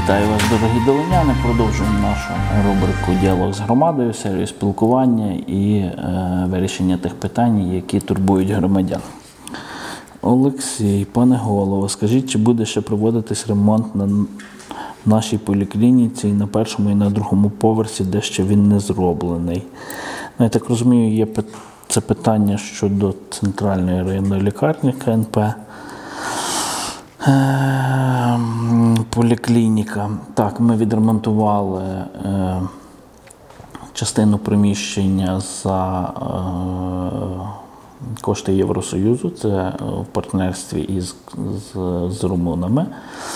Вітаю вас, дорогі долиняни. Продовжуємо нашу рубрику «Діалог з громадою», серію спілкування і вирішення тих питань, які турбують громадян. Олексій, пане голово, скажіть, чи буде ще проводитись ремонт на нашій поліклініці і на першому, і на другому поверсі, де ще він не зроблений? Ну, я так розумію, є це питання щодо центральної районної лікарні КНП. Поліклініка. Так, ми відремонтували частину приміщення за кошти Євросоюзу, це в партнерстві з румунами.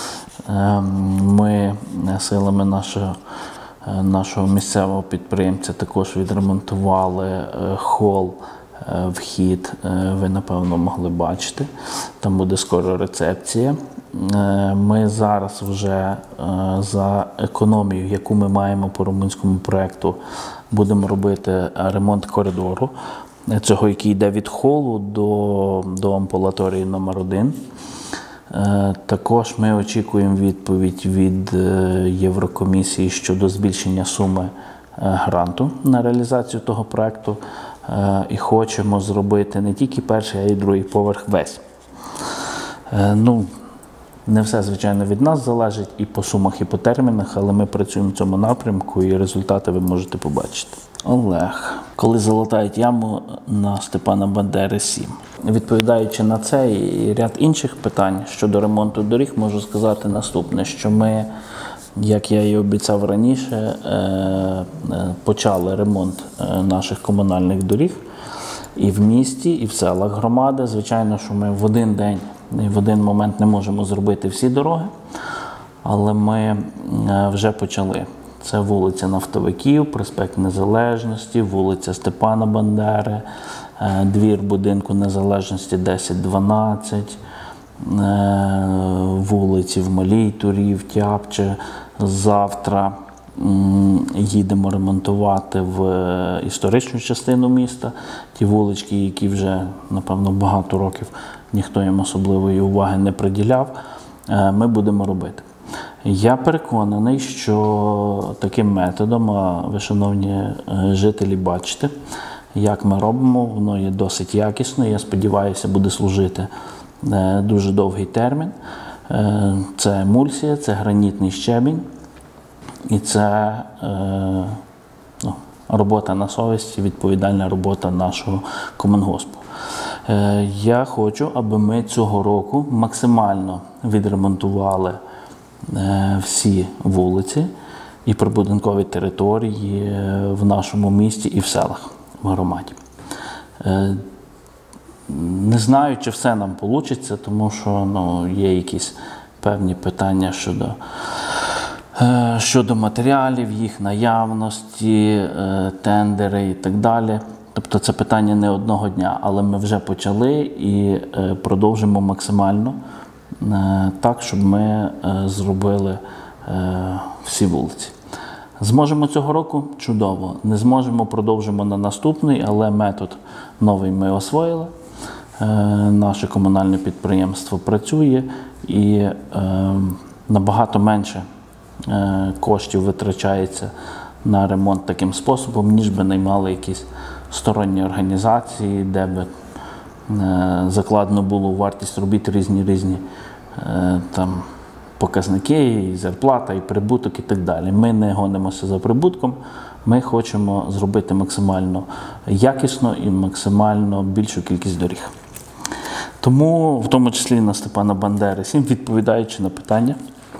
Ми силами нашого місцевого підприємця також відремонтували хол, вхід, ви, напевно, могли бачити. Там буде скоро рецепція. Ми зараз вже за економію, яку ми маємо по румунському проєкту, будемо робити ремонт коридору, цього, який йде від холу до амбулаторії номер 1. Також ми очікуємо відповідь від Єврокомісії щодо збільшення суми гранту на реалізацію того проєкту. І хочемо зробити не тільки перший, а й другий поверх весь. Ну, не все, звичайно, від нас залежить і по сумах, і по термінах, але ми працюємо в цьому напрямку, і результати ви можете побачити. Олег. Коли залатають яму на Степана Бандери 7? Відповідаючи на це і ряд інших питань щодо ремонту доріг, можу сказати наступне, що ми, як я і обіцяв раніше, почали ремонт наших комунальних доріг і в місті, і в селах громади. Звичайно, що ми в один день і в один момент не можемо зробити всі дороги, але ми вже почали. Це вулиця Нафтовиків, проспект Незалежності, вулиця Степана Бандери, двір будинку Незалежності 10-12, вулиці в Малій Турі, в Тяпче. Завтра їдемо ремонтувати в історичну частину міста. Ті вулички, які вже, напевно, багато років ніхто їм особливої уваги не приділяв, ми будемо робити. Я переконаний, що таким методом, а ви, шановні жителі, бачите, як ми робимо, воно є досить якісно, я сподіваюся, буде служити дуже довгий термін. Це емульсія, це гранітний щебінь і це робота на совісті, відповідальна робота нашого комунгоспу. Я хочу, аби ми цього року максимально відремонтували всі вулиці і прибудинкові території в нашому місті і в селах, в громаді. Не знаю, чи все нам вийде, тому що є якісь певні питання щодо матеріалів, їх наявності, тендери і так далі. Тобто це питання не одного дня, але ми вже почали і продовжимо максимально так, щоб ми зробили всі вулиці. Зможемо цього року? Чудово. Не зможемо, продовжимо на наступний, але метод новий ми освоїли. Наше комунальне підприємство працює і набагато менше коштів витрачається на ремонт таким способом, ніж би наймали якісь сторонні організації, де би закладено було у вартість робіт різні там показники, і зарплата, і прибуток, і так далі. Ми не гонимося за прибутком, ми хочемо зробити максимально якісно і максимально більшу кількість доріг. Тому, в тому числі на Степана Бандери 7, відповідаючи на питання,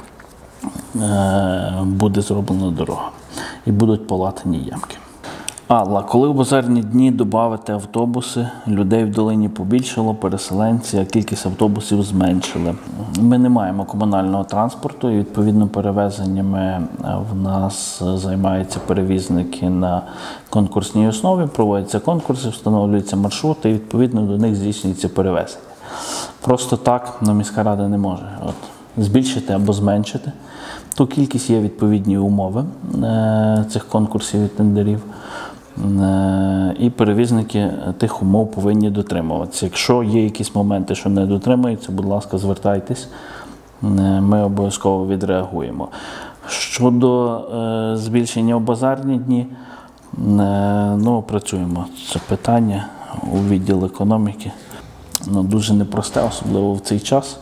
буде зроблена дорога і будуть полатані ямки. Алла, коли в базарні дні додати автобуси, людей в долині побільшало, переселенці, а кількість автобусів зменшили. Ми не маємо комунального транспорту і, відповідно, перевезеннями в нас займаються перевізники на конкурсній основі, проводяться конкурси, встановлюються маршрути і, відповідно, до них здійснюється перевезення. Просто так міська рада не може збільшити або зменшити. Ту кількість є відповідні умови цих конкурсів і тендерів. І перевізники тих умов повинні дотримуватися. Якщо є якісь моменти, що не дотримуються, будь ласка, звертайтесь. ми обов'язково відреагуємо. Щодо збільшення в базарні дні, працюємо це питання у відділ економіки. Дуже непросте, особливо в цей час.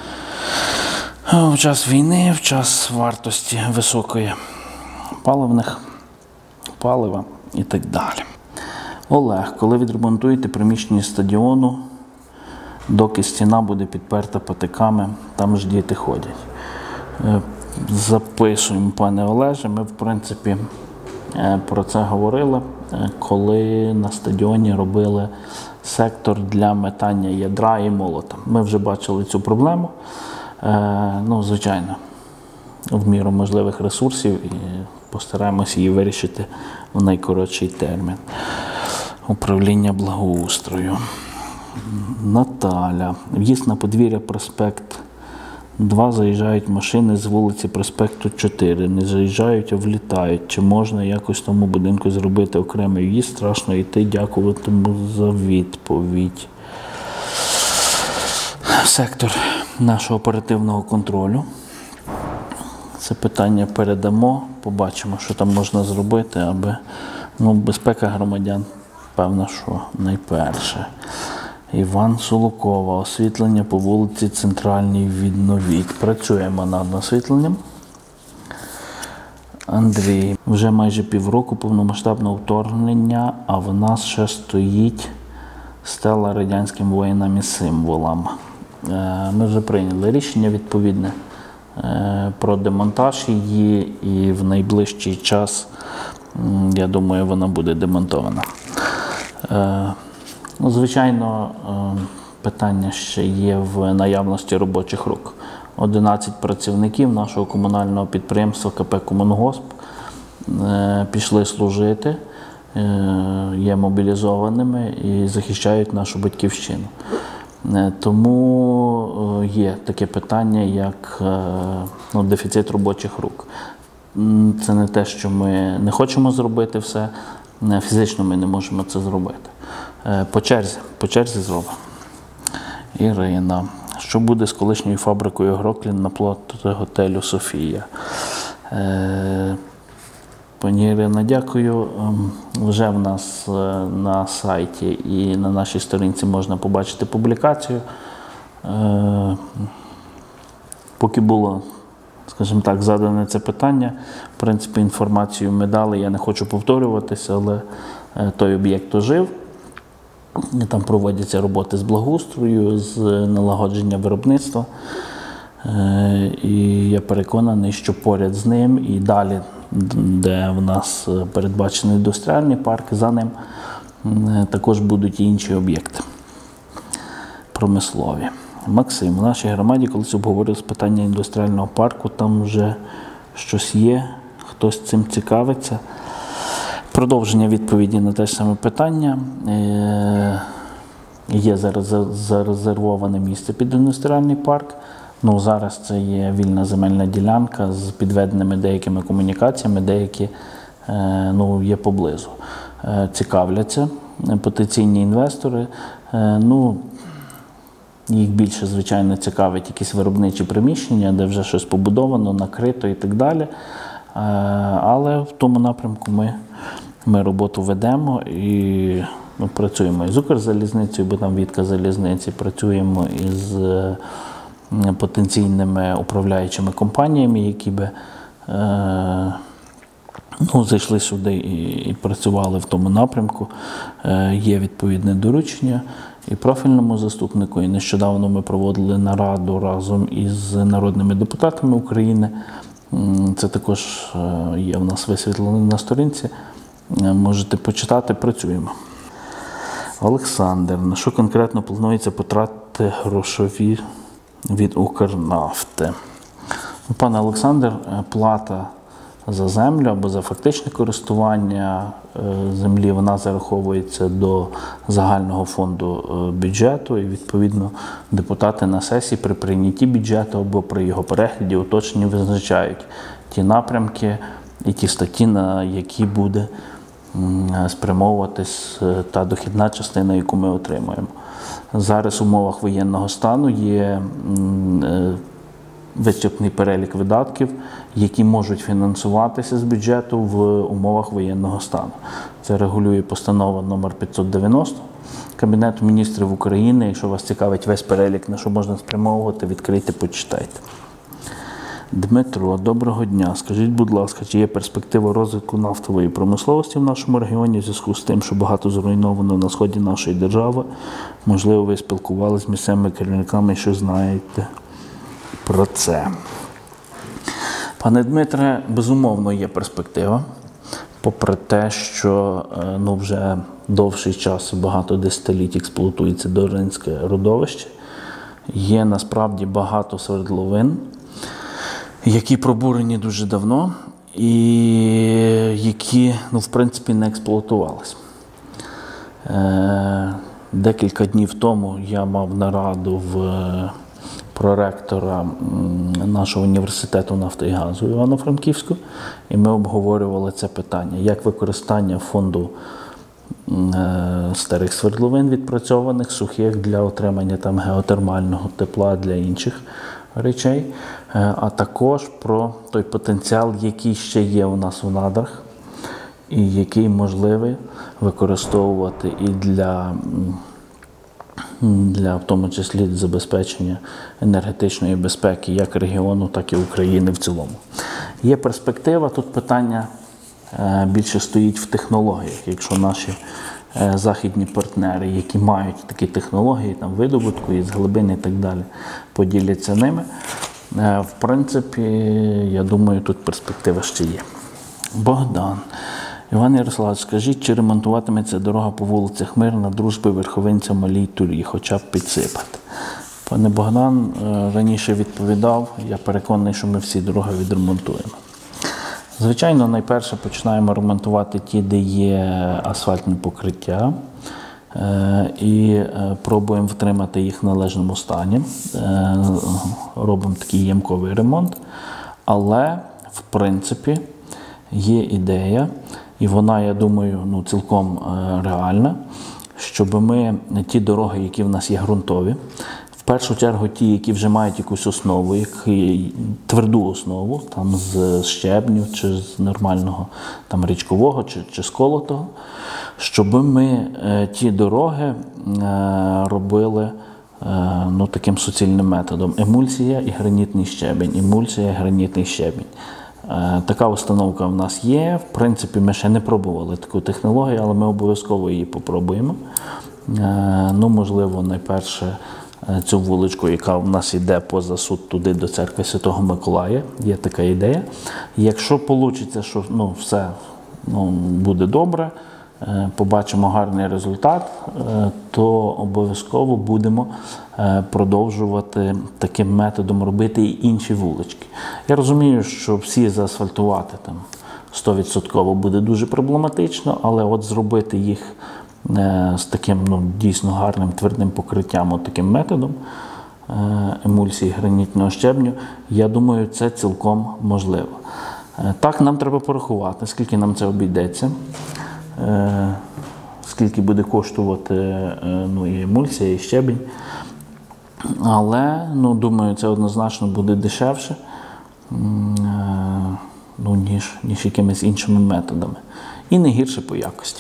В час війни, в час вартості високої палива і так далі. Олег, коли відремонтуєте приміщення стадіону, доки стіна буде підперта патиками, там ж діти ходять. Записуємо, пане Олеже, ми, в принципі, про це говорили, коли на стадіоні робили сектор для метання ядра і молота. Ми вже бачили цю проблему, звичайно, в міру можливих ресурсів і постараємося її вирішити в найкоротший термін. Управління благоустрою. Наталя. В'їзд на подвір'я проспект 2, заїжджають машини з вулиці проспекту 4. Не заїжджають, а влітають. Чи можна якось тому будинку зробити окремий в'їзд? Страшно йти, дякуватиму за відповідь. Сектор нашого оперативного контролю. Це питання передамо, побачимо, що там можна зробити, аби безпека громадян, певно, що найперше. Іван Солокова. Освітлення по вулиці Центральній відновіть. Працюємо над освітленням. Андрій. Вже майже півроку повномасштабного вторгнення, а в нас ще стоїть стела радянським воїнам і символам. Ми вже прийняли рішення відповідне про демонтаж її, і в найближчий час, я думаю, вона буде демонтована. Звичайно, питання ще є в наявності робочих рук. 11 працівників нашого комунального підприємства КП «Комунгосп» пішли служити, є мобілізованими і захищають нашу батьківщину. Тому є таке питання, як дефіцит робочих рук. Це не те, що ми не хочемо зробити все, фізично ми не можемо це зробити. По черзі зробимо. Ірина. Що буде з колишньою фабрикою Гроклін напроти готелю «Софія»? Пані Ірина, дякую. Вже в нас на сайті і на нашій сторінці можна побачити публікацію. Поки було, скажімо так, задане це питання, в принципі, інформацію ми дали, я не хочу повторюватися, але той об'єкт ожив. Там проводяться роботи з благоустрою, з налагодження виробництва. І я переконаний, що поряд з ним і далі, де в нас передбачений індустріальний парк, за ним також будуть і інші об'єкти промислові. Максим, у нашій громаді колись обговорили питання індустріального парку, там вже щось є, хтось цим цікавиться. Продовження відповіді на те ж саме питання. Є зараз зарезервоване місце під індустріальний парк. Зараз це є вільна земельна ділянка з підведеними деякими комунікаціями, деякі є поблизу. Цікавляться потенційні інвестори. Їх більше, звичайно, цікавить якісь виробничі приміщення, де вже щось побудовано, накрито і так далі. Але в тому напрямку ми роботу ведемо і працюємо із Укрзалізницею, бо там відка залізниці, працюємо із потенційними управляючими компаніями, які би зайшли сюди і працювали в тому напрямку. Є відповідне доручення і профільному заступнику, і нещодавно ми проводили нараду разом із народними депутатами України. Це також є в нас висвітлено на сторінці. Можете почитати, працюємо. Олександр, на що конкретно планується потратити грошові від Укрнафти? Пане Олександр, плата за землю або за фактичне користування землі, вона зараховується до загального фонду бюджету, і відповідно депутати на сесії при прийнятті бюджету або при його перегляді уточненні визначають ті напрямки і ті статті, на які буде спрямовуватись та дохідна частина, яку ми отримуємо. Зараз в умовах воєнного стану є вичерпний перелік видатків, які можуть фінансуватися з бюджету в умовах воєнного стану. Це регулює постанова номер 590 Кабінету міністрів України. Якщо вас цікавить весь перелік, на що можна спрямовувати, відкрийте, почитайте. Дмитро, доброго дня. Скажіть, будь ласка, чи є перспектива розвитку нафтової промисловості в нашому регіоні в зв'язку з тим, що багато зруйновано на сході нашої держави? Можливо, ви спілкувалися з місцевими керівниками, що знаєте про це. Пане Дмитре, безумовно, є перспектива. Попри те, що вже довший час, багато десятиліть експлуатується Доринське родовище, є насправді багато свердловин, які пробурені дуже давно і які, в принципі, не експлуатувалися. Декілька днів тому я мав нараду в проректора нашого університету нафти і газу Івано-Франківську, і ми обговорювали це питання, як використання фонду старих свердловин відпрацьованих, сухих для отримання там геотермального тепла для інших речей, а також про той потенціал, який ще є у нас у надрах, і який можливий використовувати і для в тому числі забезпечення енергетичної безпеки як регіону, так і України в цілому. Є перспектива, тут питання більше стоїть в технологіях. Якщо наші західні партнери, які мають такі технології, там видобутку із глибин і так далі, поділяться ними, в принципі, я думаю, тут перспектива ще є. Богдан. Іван Ярославович, скажіть, чи ремонтуватиметься дорога по вулицях Мирна, Дружби, Верховинця, Малій Турі, хоча б підсипати? Пане Богдан, раніше відповідав, я переконаний, що ми всі дороги відремонтуємо. Звичайно, найперше починаємо ремонтувати ті, де є асфальтне покриття, і пробуємо втримати їх в належному стані. Робимо такий ямковий ремонт, але, в принципі, є ідея, і вона, я думаю, цілком реальна, щоб ми ті дороги, які в нас є ґрунтові, в першу чергу ті, які вже мають якусь основу, тверду основу, там з щебню чи з нормального там річкового чи з колотого, щоб ми ті дороги робили таким суцільним методом. Емульсія і гранітний щебень, емульсія і гранітний щебень. Така установка в нас є. В принципі, ми ще не пробували таку технологію, але ми обов'язково її попробуємо. Можливо, найперше цю вуличку, яка в нас йде поза суд туди до церкви Святого Миколая. Є така ідея. Якщо вийде, що все буде добре, побачимо гарний результат, то обов'язково будемо продовжувати таким методом робити і інші вулички. Я розумію, що всі заасфальтувати там 100% буде дуже проблематично, але от зробити їх з таким дійсно гарним твердим покриттям, таким методом емульсії гранітного щебню, я думаю, це цілком можливо. Так, нам треба порахувати, скільки нам це обійдеться, скільки буде коштувати і емульсія, і щебінь. Але, думаю, це однозначно буде дешевше, ніж якимись іншими методами. І не гірше по якості.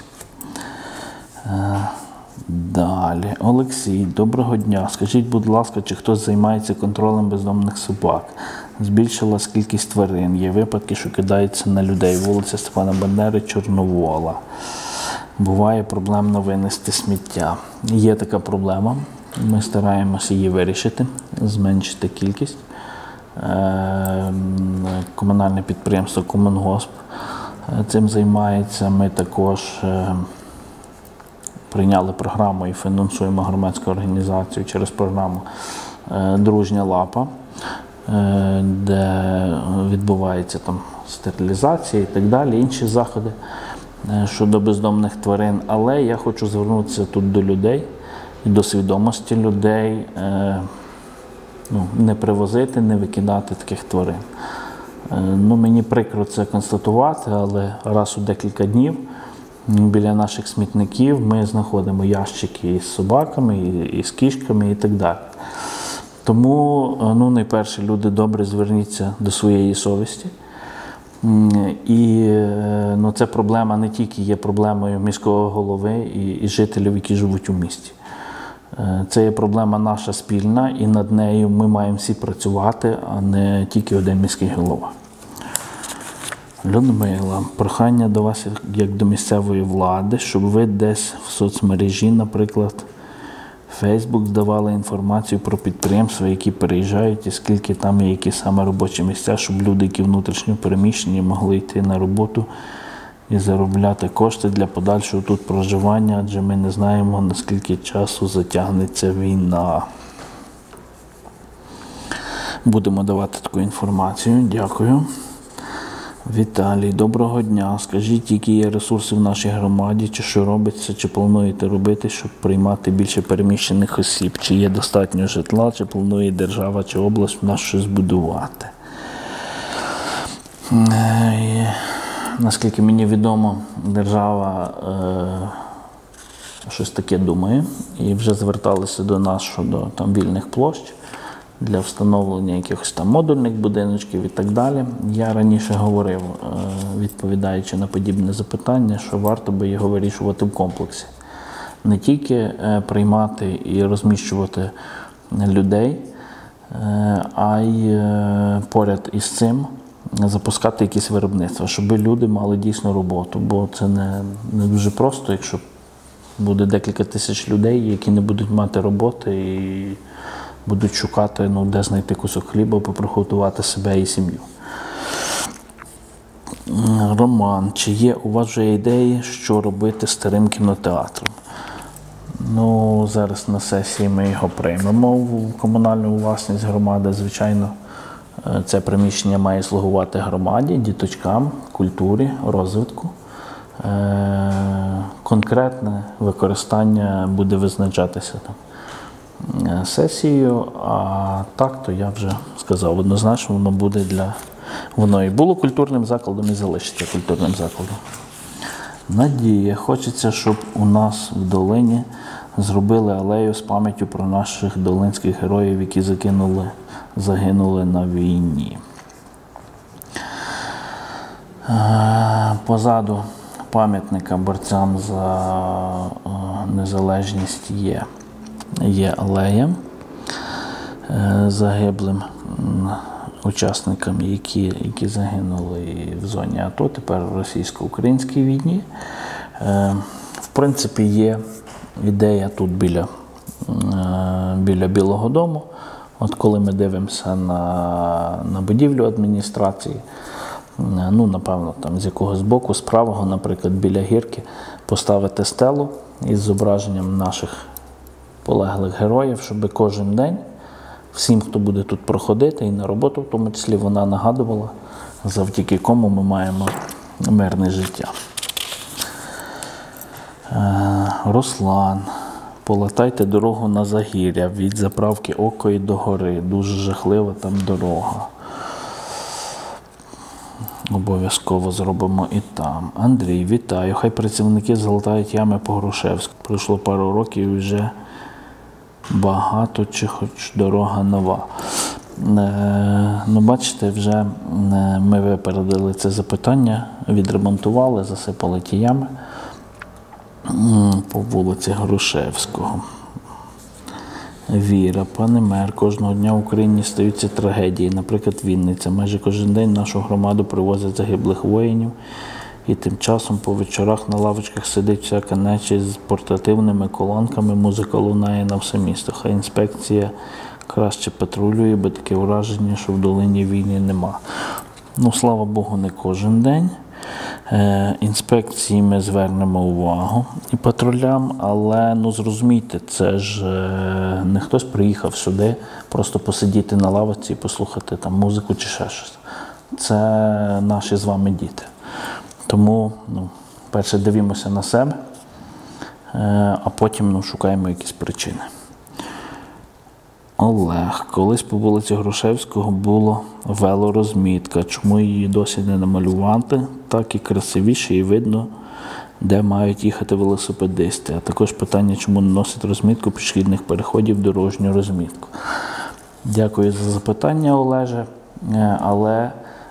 Далі. Олексій, доброго дня. Скажіть, будь ласка, чи хтось займається контролем бездомних собак? Збільшилась кількість тварин. Є випадки, що кидаються на людей. Вулиця Степана Бандери, Чорновола. Буває проблемно винести сміття. Є така проблема. Ми стараємося її вирішити, зменшити кількість. Комунальне підприємство «Комунгосп» цим займається. Ми також прийняли програму і фінансуємо громадську організацію через програму «Дружня лапа», де відбувається там стерилізація і так далі, інші заходи щодо бездомних тварин. Але я хочу звернутися тут до людей і до свідомості людей, не привозити, не викидати таких тварин. Мені прикро це констатувати, але раз у декілька днів біля наших смітників ми знаходимо ящики із собаками, і з кішками і так далі. Тому, найперше, люди добре зверніться до своєї совісті. І це проблема не тільки є проблемою міського голови і жителів, які живуть у місті. Це є проблема наша спільна, і над нею ми маємо всі працювати, а не тільки один міський голова. Людмила, прохання до вас, як до місцевої влади, щоб ви десь в соцмережі, наприклад, Facebook, давали інформацію про підприємства, які переїжджають, і скільки там є, які саме робочі місця, щоб люди, які внутрішньо переміщені, могли йти на роботу і заробляти кошти для подальшого тут проживання, адже ми не знаємо, наскільки часу затягнеться війна. Будемо давати таку інформацію. Дякую. Віталій, доброго дня. Скажіть, які є ресурси в нашій громаді, чи що робиться, чи плануєте робити, щоб приймати більше переміщених осіб? Чи є достатньо житла, чи планує держава чи область в нас щось будувати? Наскільки мені відомо, держава щось таке думає і вже зверталися до нас щодо вільних площ для встановлення якихось модульних будиночків і так далі. Я раніше говорив, відповідаючи на подібне запитання, що варто би його вирішувати в комплексі. Не тільки приймати і розміщувати людей, а й поряд із цим запускати якісь виробництва, щоб люди мали дійсно роботу, бо це не дуже просто, якщо буде декілька тисяч людей, які не будуть мати роботи і будуть шукати, де знайти кусок хліба, приготувати себе і сім'ю. Роман, чи є у вас вже ідеї, що робити з старим кінотеатром? Зараз на сесії ми його приймемо в комунальну власність громади. Звичайно, це приміщення має слугувати громаді, діточкам, культурі, розвитку. Конкретне використання буде визначатися сесією, а так, то я вже сказав, однозначно воно буде воно і було культурним закладом, і залишиться культурним закладом. Надія, хочеться, щоб у нас в долині зробили алею з пам'яттю про наших долинських героїв, які загинули на війні. Позаду пам'ятника борцям за незалежність є алея загиблим учасникам, які загинули в зоні АТО, тепер в російсько-українській війні. В принципі, є ідея тут біля Білого дому. От коли ми дивимося на будівлю адміністрації, напевно, з якогось боку, з правого, наприклад, біля гірки, поставити стелу із зображенням наших полеглих героїв, щоб кожен день всім, хто буде тут проходити, і на роботу в тому числі, вона нагадувала, завдяки кому ми маємо мирне життя. Руслан, полатайте дорогу на Загір'я від заправки Окої до гори. Дуже жахлива там дорога. Обов'язково зробимо і там. Андрій, вітаю. Хай працівники залатають ями по Грушевську. Пройшло пару років і вже багато, чи хоч дорога нова. Бачите, вже ми випередили це запитання, відремонтували, засипали ті ями по вулиці Грушевського. Віра, пане мер, кожного дня в Україні стаються трагедії. Наприклад, Вінниця. Майже кожен день в нашу громаду привозять загиблих воїнів. І тим часом по вечорах на лавочках сидить всяка нечисть з портативними колонками, музика лунає на все місто. Хай інспекція краще патрулює, бо таке враження, що в долині війни нема. Слава Богу, не кожен день. Інспекції ми звернемо увагу і патрулям, але зрозумійте, це ж не хтось приїхав сюди просто посидіти на лавочці і послухати музику чи ще щось. Це наші з вами діти. Тому, перше, дивімося на себе, а потім шукаємо якісь причини. Олег, колись по вулиці Грушевського була велорозмітка. Чому її досі не намалювати? Так і красивіше, і видно, де мають їхати велосипедисти. А також питання, чому не носять розмітку пішохідних переходів, дорожню розмітку. Дякую за запитання, Олеже. Але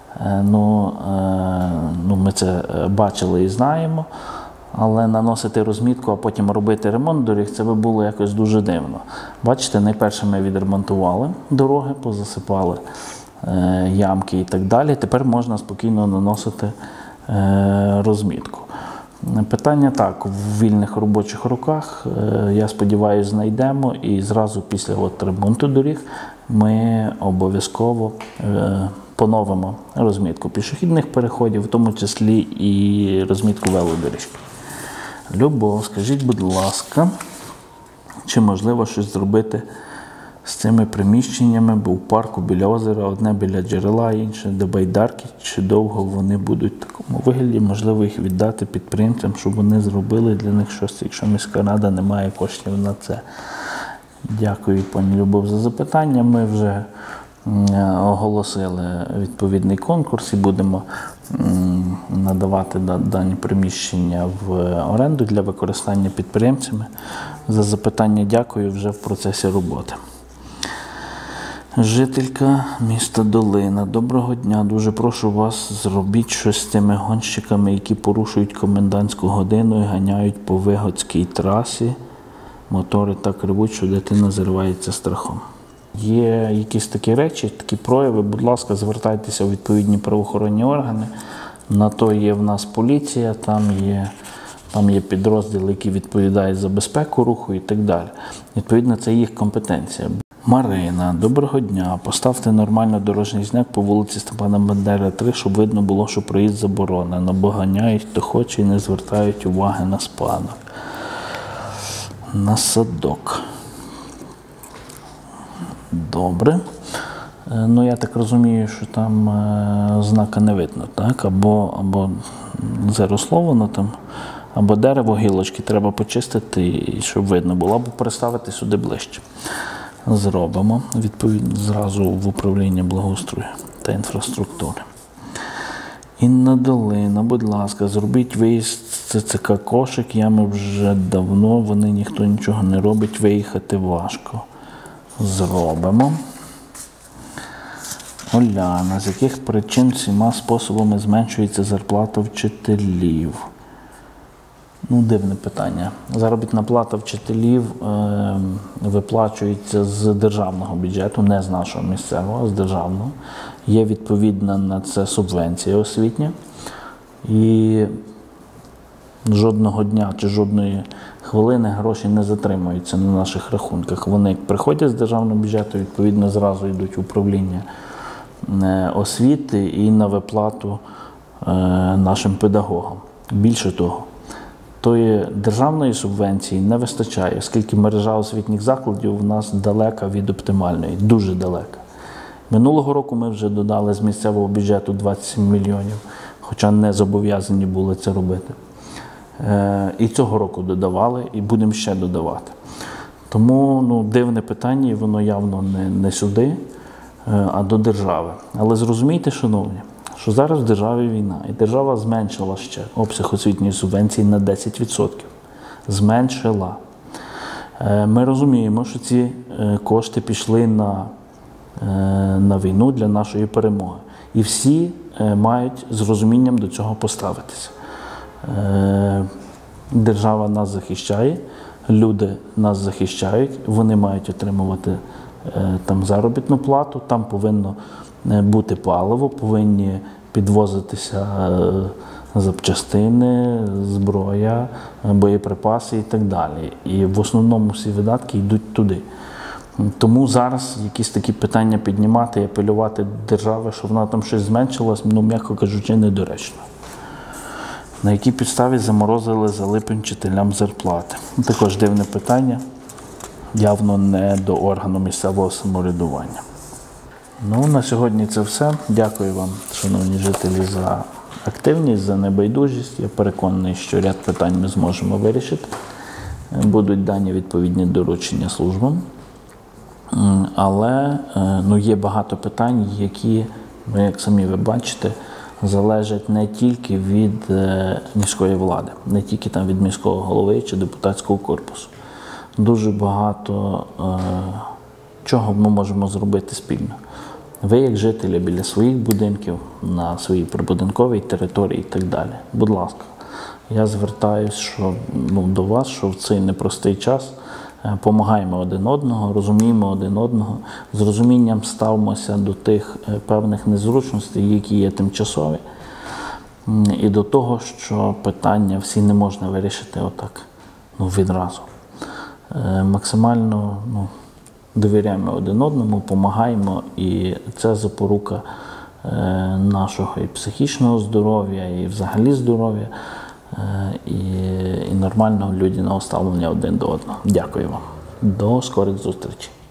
ми це бачили і знаємо. Але наносити розмітку, а потім робити ремонт доріг, це би було якось дуже дивно. Бачите, найперше ми відремонтували дороги, позасипали ямки і так далі. Тепер можна спокійно наносити розмітку. Питання так, в вільних робочих руках, я сподіваюся, знайдемо, і зразу після ремонту доріг ми обов'язково поновимо розмітку пішохідних переходів, в тому числі і розмітку велодоріжки. Любов, скажіть, будь ласка, чи можливо щось зробити з цими приміщеннями, бо в парку біля озера, одне біля джерела, інше до байдарки, чи довго вони будуть в такому вигляді, можливо їх віддати підприємцям, щоб вони зробили для них щось, якщо міська рада не має коштів на це. Дякую, пані Любов, за запитання. Ми вже оголосили відповідний конкурс і будемо надавати дані приміщення в оренду для використання підприємцями. За запитання дякую, вже в процесі роботи. Жителька міста Долина. Доброго дня. Дуже прошу вас, зробіть щось з тими гонщиками, які порушують комендантську годину і ганяють по Вигодській трасі. Мотори так ревуть, що дитина заривається страхом. Є якісь такі речі, такі прояви, будь ласка, звертайтеся у відповідні правоохоронні органи. На то є в нас поліція, там є підрозділи, які відповідають за безпеку руху і так далі. Відповідно, це їх компетенція. Марина, доброго дня. Поставте нормально дорожній знак по вулиці Степана Бандери, 3, щоб видно було, що проїзд заборонено, бо ганяють хто хоче і не звертають уваги на спанок. На садок. Добре. Я так розумію, що там знака не видно, так? Або заросло воно там, або дерево, гілочки треба почистити, щоб видно було, або переставити сюди ближче. Зробимо, відповідно, зразу в управління благоустрою та інфраструктури. Інна Долина, будь ласка, зробіть виїзд з ЦЦК Кошик, ями вже давно, ніхто нічого не робить, виїхати важко. Зробимо. Оляна, з яких причин всіма способами зменшується зарплата вчителів? Дивне питання. Заробітна плата вчителів виплачується з державного бюджету, не з нашого місцевого, а з державного. Є відповідна на це субвенція освітня. І жодного дня чи жодної хвилини гроші не затримуються на наших рахунках. Вони приходять з державного бюджету, відповідно, зразу йдуть в управління освіти і на виплату нашим педагогам. Більше того, тої державної субвенції не вистачає, оскільки мережа освітніх закладів у нас далека від оптимальної, дуже далека. Минулого року ми вже додали з місцевого бюджету 27 мільйонів, хоча не зобов'язані були це робити. І цього року додавали, і будемо ще додавати. Тому дивне питання, і воно явно не сюди, а до держави. Але зрозумійте, шановні, що зараз в державі війна, і держава зменшила ще обсяг освітньої субвенції на 10%. Зменшила. Ми розуміємо, що ці кошти пішли на війну для нашої перемоги. І всі мають з розумінням до цього поставитися. Держава нас захищає, люди нас захищають, вони мають отримувати там заробітну плату, там повинно бути паливо, повинні підвозитися запчастини, зброя, боєприпаси і так далі. І в основному всі видатки йдуть туди. Тому зараз якісь такі питання піднімати і апелювати до держави, що вона там щось зменшилась, м'яко кажучи, недоречно. На якій підставі заморозили за липень вчителям зарплати? Також дивне питання, явно не до органу місцевого самоврядування. На сьогодні це все. Дякую вам, шановні жителі, за активність, за небайдужість. Я переконаний, що ряд питань ми зможемо вирішити. Будуть дані відповідні доручення службам. Але є багато питань, які, як самі ви бачите, залежать не тільки від міської влади, не тільки там від міського голови чи депутатського корпусу. Дуже багато чого ми можемо зробити спільно. Ви, як жителі біля своїх будинків, на своїй прибудинковій території і так далі. Будь ласка, я звертаюся до вас, що в цей непростий час помагаємо один одного, розуміємо один одного, з розумінням ставимося до тих певних незручностей, які є тимчасові, і до того, що питання всі не можна вирішити отак, відразу. Максимально довіряємо один одному, допомагаємо, і це запорука нашого і психічного здоров'я, і взагалі здоров'я, і нормального людяного ставлення один до одного. Дякую вам. До скорих зустрічей.